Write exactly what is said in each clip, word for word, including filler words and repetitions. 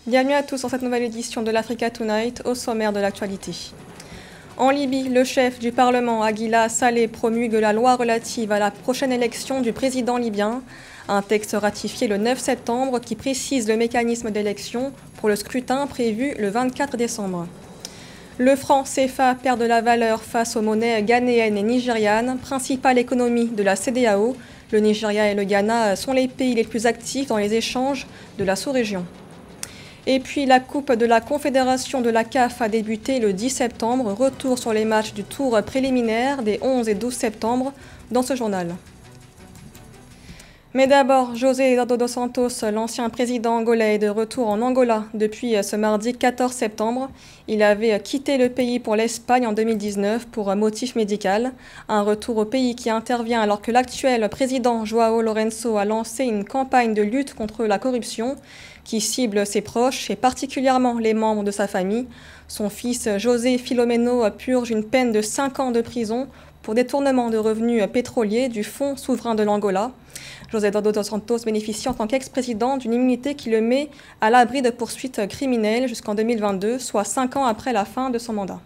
Bienvenue à tous dans cette nouvelle édition de l'Africa Tonight, au sommaire de l'actualité. En Libye, le chef du Parlement, Aguila Saleh, promulgue la loi relative à la prochaine élection du président libyen, un texte ratifié le neuf septembre qui précise le mécanisme d'élection pour le scrutin prévu le vingt-quatre décembre. Le franc C F A perd de la valeur face aux monnaies ghanéennes et nigérianes, principale économie de la C E D E A O. Le Nigeria et le Ghana sont les pays les plus actifs dans les échanges de la sous-région. Et puis la Coupe de la Confédération de la C A F a débuté le dix septembre. Retour sur les matchs du tour préliminaire des onze et douze septembre dans ce journal. Mais d'abord, José Eduardo dos Santos, l'ancien président angolais, est de retour en Angola depuis ce mardi quatorze septembre. Il avait quitté le pays pour l'Espagne en deux mille dix-neuf pour motif médical. Un retour au pays qui intervient alors que l'actuel président João Lourenço a lancé une campagne de lutte contre la corruption qui cible ses proches et particulièrement les membres de sa famille. Son fils José Filomeno purge une peine de cinq ans de prison pour détournement de revenus pétroliers du Fonds souverain de l'Angola. José Eduardo dos Santos bénéficie en tant qu'ex-président d'une immunité qui le met à l'abri de poursuites criminelles jusqu'en deux mille vingt-deux, soit cinq ans après la fin de son mandat.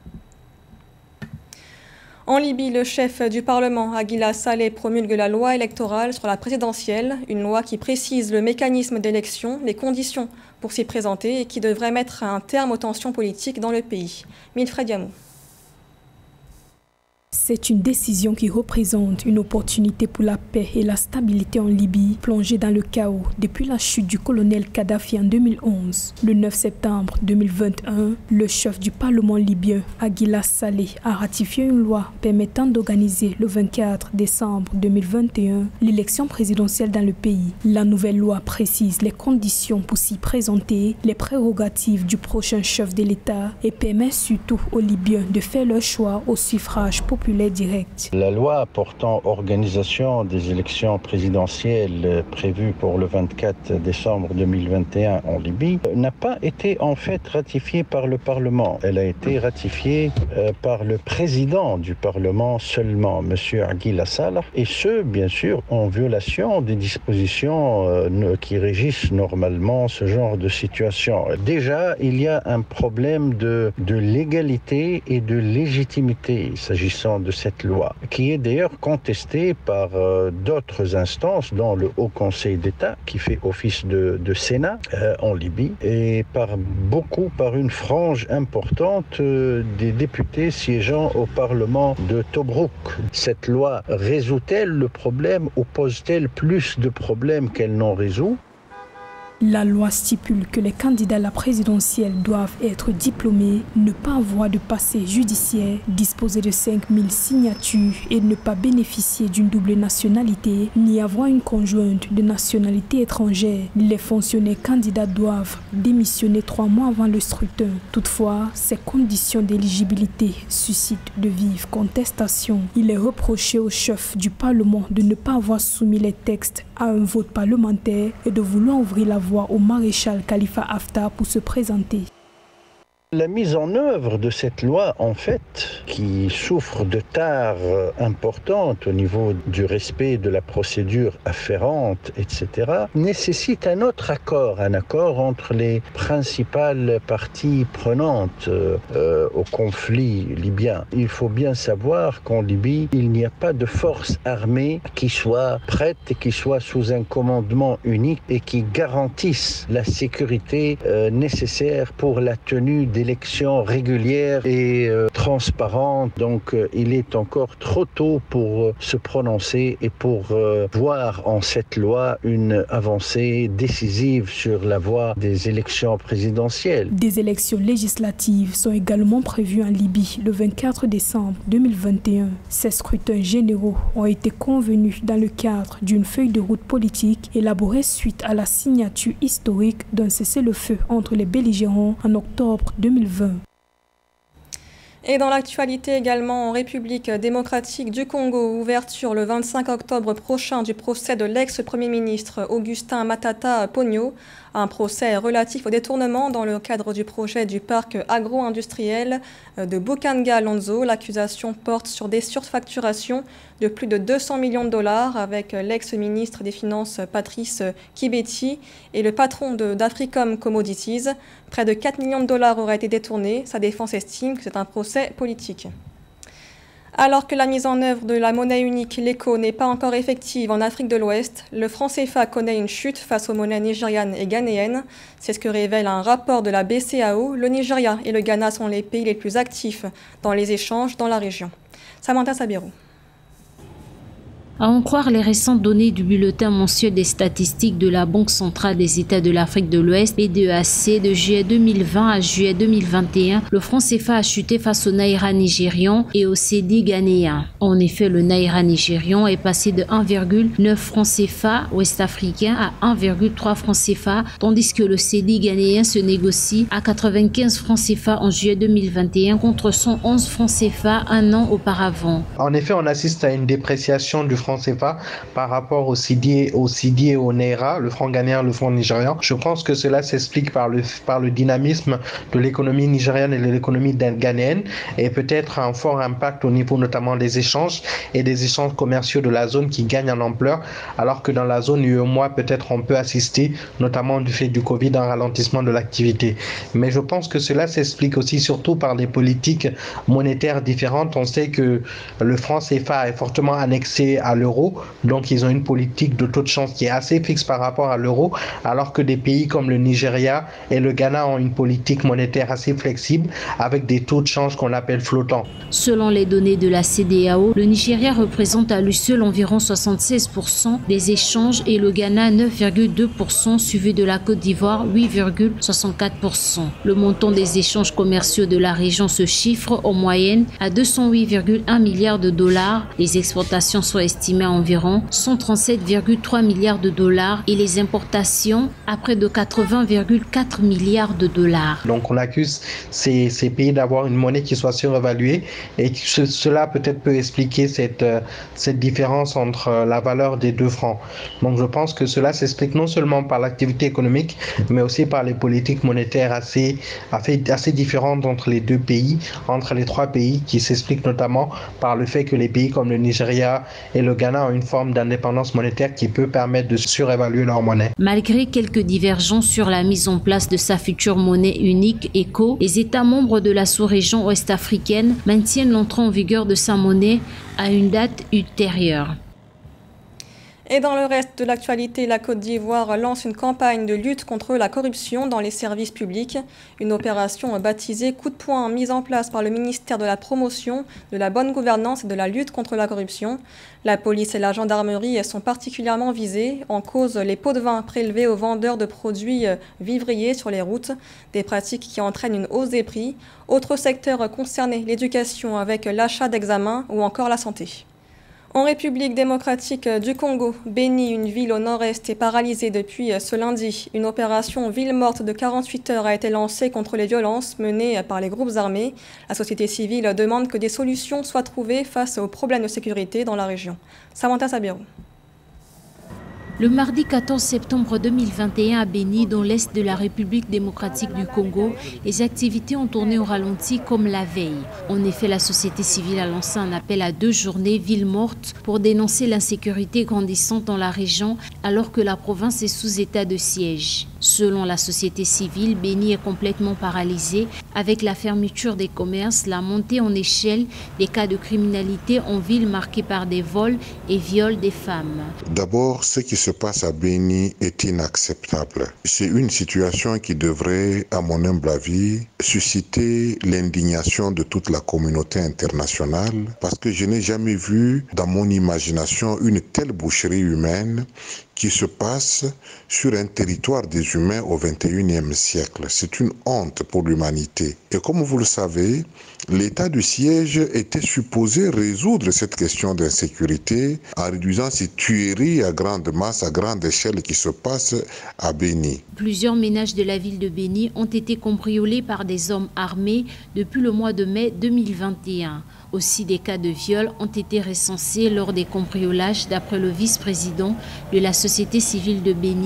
En Libye, le chef du Parlement, Aguila Saleh, promulgue la loi électorale sur la présidentielle, une loi qui précise le mécanisme d'élection, les conditions pour s'y présenter et qui devrait mettre un terme aux tensions politiques dans le pays. Wilfred Yamou. C'est une décision qui représente une opportunité pour la paix et la stabilité en Libye, plongée dans le chaos depuis la chute du colonel Kadhafi en deux mille onze. Le neuf septembre deux mille vingt et un, le chef du Parlement libyen, Aguila Saleh, a ratifié une loi permettant d'organiser le vingt-quatre décembre deux mille vingt et un l'élection présidentielle dans le pays. La nouvelle loi précise les conditions pour s'y présenter, les prérogatives du prochain chef de l'État et permet surtout aux Libyens de faire leur choix au suffrage populaire. Direct. La loi portant organisation des élections présidentielles prévues pour le vingt-quatre décembre deux mille vingt et un en Libye n'a pas été en fait ratifiée par le Parlement. Elle a été ratifiée euh, par le président du Parlement seulement, M. Aguila Saleh, et ce, bien sûr, en violation des dispositions euh, qui régissent normalement ce genre de situation. Déjà, il y a un problème de, de légalité et de légitimité s'agissant de cette loi, qui est d'ailleurs contestée par euh, d'autres instances, dont le Haut Conseil d'État, qui fait office de, de Sénat euh, en Libye, et par beaucoup, par une frange importante euh, des députés siégeant au Parlement de Tobrouk. Cette loi résout-elle le problème ou pose-t-elle plus de problèmes qu'elle n'en résout ? La loi stipule que les candidats à la présidentielle doivent être diplômés, ne pas avoir de passé judiciaire, disposer de cinq mille signatures et ne pas bénéficier d'une double nationalité, ni avoir une conjointe de nationalité étrangère. Les fonctionnaires candidats doivent démissionner trois mois avant le scrutin. Toutefois, ces conditions d'éligibilité suscitent de vives contestations. Il est reproché au chef du Parlement de ne pas avoir soumis les textes à un vote parlementaire et de vouloir ouvrir la voie au maréchal Khalifa Haftar pour se présenter. La mise en œuvre de cette loi, en fait, qui souffre de tares importantes au niveau du respect de la procédure afférente, et cetera, nécessite un autre accord, un accord entre les principales parties prenantes euh, au conflit libyen. Il faut bien savoir qu'en Libye, il n'y a pas de force armée qui soit prête et qui soit sous un commandement unique et qui garantisse la sécurité euh, nécessaire pour la tenue des élections régulières et euh, transparentes. Donc euh, il est encore trop tôt pour euh, se prononcer et pour euh, voir en cette loi une avancée décisive sur la voie des élections présidentielles. Des élections législatives sont également prévues en Libye le vingt-quatre décembre deux mille vingt et un. Ces scrutins généraux ont été convenus dans le cadre d'une feuille de route politique élaborée suite à la signature historique d'un cessez-le-feu entre les belligérants en octobre deux mille vingt. Et dans l'actualité également, en République démocratique du Congo, ouverture le vingt-cinq octobre prochain du procès de l'ex-premier ministre Augustin Matata Ponyo. Un procès relatif au détournement dans le cadre du projet du parc agro-industriel de Bukanga-Lonzo. L'accusation porte sur des surfacturations de plus de deux cents millions de dollars avec l'ex-ministre des Finances Patrice Kibeti et le patron d'Africom Commodities. Près de quatre millions de dollars auraient été détournés. Sa défense estime que c'est un procès politique. Alors que la mise en œuvre de la monnaie unique, l'E C O, n'est pas encore effective en Afrique de l'Ouest, le franc C F A connaît une chute face aux monnaies nigérianes et ghanéennes. C'est ce que révèle un rapport de la B C A O. Le Nigeria et le Ghana sont les pays les plus actifs dans les échanges dans la région. Samantha Sabiro. À en croire les récentes données du bulletin mensuel des statistiques de la Banque centrale des États de l'Afrique de l'Ouest, B D E A C, de juillet deux mille vingt à juillet deux mille vingt et un, le franc C F A a chuté face au naira nigérian et au cédi ghanéen. En effet, le naira nigérian est passé de un virgule neuf francs C F A ouest-africain à un virgule trois francs C F A, tandis que le cédi ghanéen se négocie à quatre-vingt-quinze francs C F A en juillet deux mille vingt et un contre cent onze francs C F A un an auparavant. En effet, on assiste à une dépréciation du franc C F A par rapport au cédi, au cédi et au naira, le franc ghanéen, le franc nigérian. Je pense que cela s'explique par le, par le dynamisme de l'économie nigériane et de l'économie ghanéenne et peut-être un fort impact au niveau notamment des échanges et des échanges commerciaux de la zone qui gagnent en ampleur, alors que dans la zone U E M O A, peut-être on peut assister, notamment du fait du Covid, un ralentissement de l'activité. Mais je pense que cela s'explique aussi surtout par des politiques monétaires différentes. On sait que le franc C F A est fortement annexé à l'euro, donc ils ont une politique de taux de change qui est assez fixe par rapport à l'euro, alors que des pays comme le Nigeria et le Ghana ont une politique monétaire assez flexible avec des taux de change qu'on appelle flottants. Selon les données de la C D A O, le Nigeria représente à lui seul environ soixante-seize pour cent des échanges et le Ghana neuf virgule deux pour cent, suivi de la Côte d'Ivoire huit virgule soixante-quatre pour cent. Le montant des échanges commerciaux de la région se chiffre en moyenne à deux cent huit virgule un milliards de dollars. Les exportations sont estimées à environ cent trente-sept virgule trois milliards de dollars et les importations à près de quatre-vingts virgule quatre milliards de dollars. Donc on accuse ces, ces pays d'avoir une monnaie qui soit surévaluée et ce, cela peut-être peut expliquer cette, cette différence entre la valeur des deux francs. Donc je pense que cela s'explique non seulement par l'activité économique mais aussi par les politiques monétaires assez, assez, assez différentes entre les deux pays, entre les trois pays, qui s'expliquent notamment par le fait que les pays comme le Nigeria et le Ghana ont une forme d'indépendance monétaire qui peut permettre de surévaluer leur monnaie. Malgré quelques divergences sur la mise en place de sa future monnaie unique E C O, les États membres de la sous-région ouest-africaine maintiennent l'entrée en vigueur de sa monnaie à une date ultérieure. Et dans le reste de l'actualité, la Côte d'Ivoire lance une campagne de lutte contre la corruption dans les services publics. Une opération baptisée Coup de poing mise en place par le ministère de la Promotion, de la Bonne Gouvernance et de la lutte contre la corruption. La police et la gendarmerie sont particulièrement visées. En cause, les pots de vin prélevés aux vendeurs de produits vivriers sur les routes. Des pratiques qui entraînent une hausse des prix. Autres secteurs concernés, l'éducation avec l'achat d'examens ou encore la santé. En République démocratique du Congo, Beni, une ville au nord-est, est paralysée depuis ce lundi. Une opération ville morte de quarante-huit heures a été lancée contre les violences menées par les groupes armés. La société civile demande que des solutions soient trouvées face aux problèmes de sécurité dans la région. Samantha Sabiro. Le mardi quatorze septembre deux mille vingt et un à Beni, dans l'est de la République démocratique du Congo, les activités ont tourné au ralenti comme la veille. En effet, la société civile a lancé un appel à deux journées ville morte pour dénoncer l'insécurité grandissante dans la région alors que la province est sous état de siège. Selon la société civile, Beni est complètement paralysée avec la fermeture des commerces, la montée en échelle des cas de criminalité en ville marquée par des vols et viols des femmes. D'abord, ce qui se passe à Beni est inacceptable. C'est une situation qui devrait, à mon humble avis, susciter l'indignation de toute la communauté internationale parce que je n'ai jamais vu dans mon imagination une telle boucherie humaine qui se passe sur un territoire des humains au vingt et unième siècle. C'est une honte pour l'humanité. Et comme vous le savez, l'état du siège était supposé résoudre cette question d'insécurité en réduisant ces tueries à grande masse, à grande échelle qui se passent à Beni. Plusieurs ménages de la ville de Beni ont été cambriolés par des hommes armés depuis le mois de mai deux mille vingt et un. Aussi, des cas de viol ont été recensés lors des cambriolages d'après le vice-président de la société civile de Beni,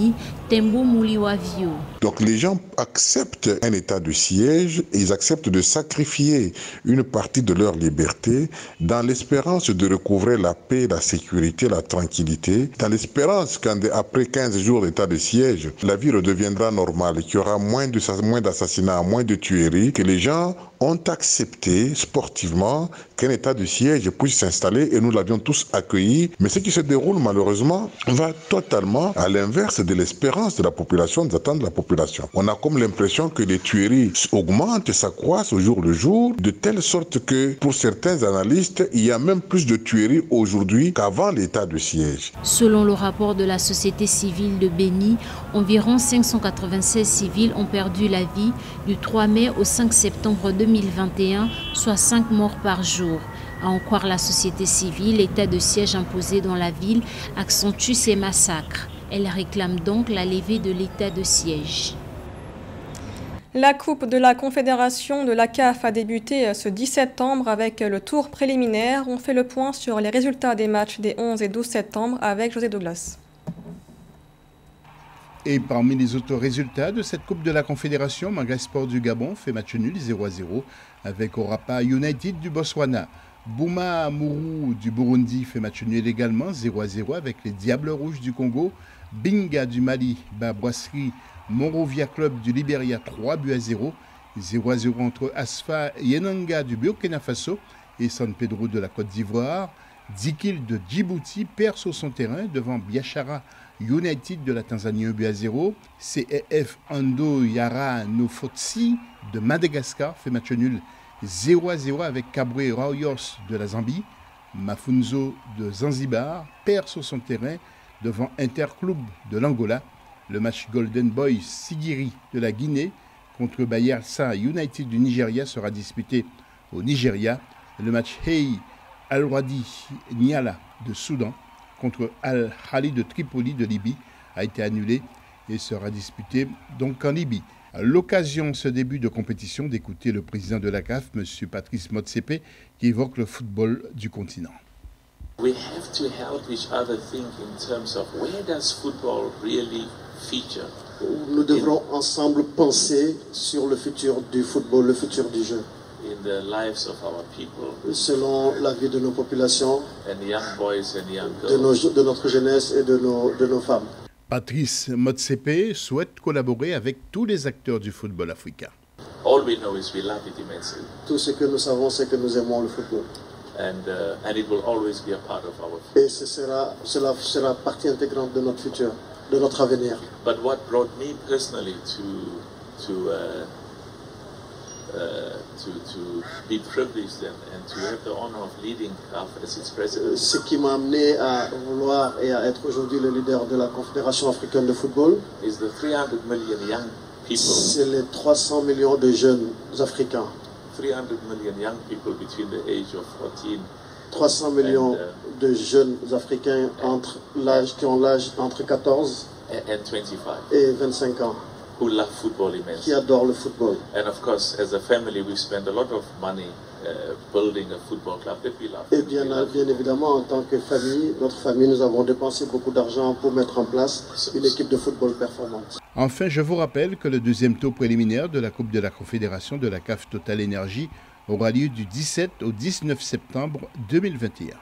Tembo Muliwavio. Donc les gens acceptent un état de siège et ils acceptent de sacrifier une partie de leur liberté dans l'espérance de recouvrer la paix, la sécurité, la tranquillité, dans l'espérance qu'après quinze jours d'état de siège, la vie redeviendra normale, qu'il y aura moins d'assassinats, moins de tueries, que les gens ont accepté sportivement qu'un état de siège puisse s'installer et nous l'avions tous accueilli. Mais ce qui se déroule malheureusement va totalement à l'inverse de l'espérance de la population, des attentes de la population. On a comme l'impression que les tueries augmentent et s'accroissent au jour le jour, de telle sorte que pour certains analystes, il y a même plus de tueries aujourd'hui qu'avant l'état de siège. Selon le rapport de la société civile de Béni, environ cinq cent quatre-vingt-seize civils ont perdu la vie du trois mai au cinq septembre deux mille vingt et un, soit cinq morts par jour. À en croire la société civile, l'état de siège imposé dans la ville accentue ces massacres. Elle réclame donc la levée de l'état de siège. La Coupe de la Confédération de la C A F a débuté ce dix septembre avec le tour préliminaire. On fait le point sur les résultats des matchs des onze et douze septembre avec José Douglas. Et parmi les autres résultats de cette Coupe de la Confédération, Manga Sport du Gabon fait match nul zéro à zéro avec Orapa United du Botswana. Bouma Mourou du Burundi fait match nul également zéro à zéro avec les Diables Rouges du Congo. Binga du Mali bat Boisserie Monrovia Club du Libéria trois buts à zéro. zéro à zéro entre Asfa Yenanga du Burkina Faso et San Pedro de la Côte d'Ivoire. Dikil de Djibouti perd sur son terrain devant Biashara United de la Tanzanie un but à zéro. C E F Ando Yara Nofotsi de Madagascar fait match nul zéro à zéro avec Cabré Raoyos de la Zambie. Mafunzo de Zanzibar perd sur son terrain devant Interclub de l'Angola. Le match Golden Boys Sigiri de la Guinée contre Bayelsa United du Nigeria sera disputé au Nigeria. Le match Hey Al-Wadi Niala de Soudan contre Al-Hali de Tripoli de Libye a été annulé et sera disputé donc en Libye. À l'occasion de ce début de compétition, d'écouter le président de la C A F, M. Patrice Motsepe, qui évoque le football du continent. We have to help each other think in terms of where does football really feature. Nous devrons ensemble penser sur le futur du football, le futur du jeu. In the lives of our people. Selon la vie de nos populations, and young boys and young girls. De, nos, de notre jeunesse et de nos, de nos femmes. Patrice Motsepe souhaite collaborer avec tous les acteurs du football africain. All we know is we love it immensely. Tout ce que nous savons, c'est que nous aimons le football. And, uh, and it will always be a part of our future. Et ce sera, cela sera partie intégrante de notre futur, de notre avenir. But what brought me personally to, to, uh, uh, to, to be privileged and, and to have the honor of leading C A F as its president. Ce qui m'a amené à vouloir et à être aujourd'hui le leader de la Confédération africaine de football, is the three hundred million young people. C'est les trois cents millions de jeunes africains. three hundred million young people between the age of fourteen. trois cents millions and, uh, de jeunes africains entre l'âge qui ont l'âge entre quatorze and twenty-five. Et vingt-cinq ans. Who love football immensely. Qui adorent le football. And of course, as a family, we spend a lot of money uh, building a football club that we love. Et bien, bien évidemment, en tant que famille, notre famille, nous avons dépensé beaucoup d'argent pour mettre en place une équipe de football performante. Enfin, je vous rappelle que le deuxième tour préliminaire de la Coupe de la Confédération de la C A F Total Energy aura lieu du dix-sept au dix-neuf septembre deux mille vingt et un.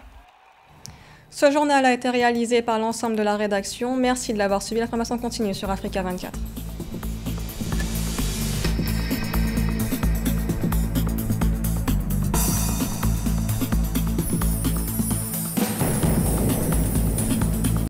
Ce journal a été réalisé par l'ensemble de la rédaction. Merci de l'avoir suivi. L'information continue sur Africa vingt-quatre.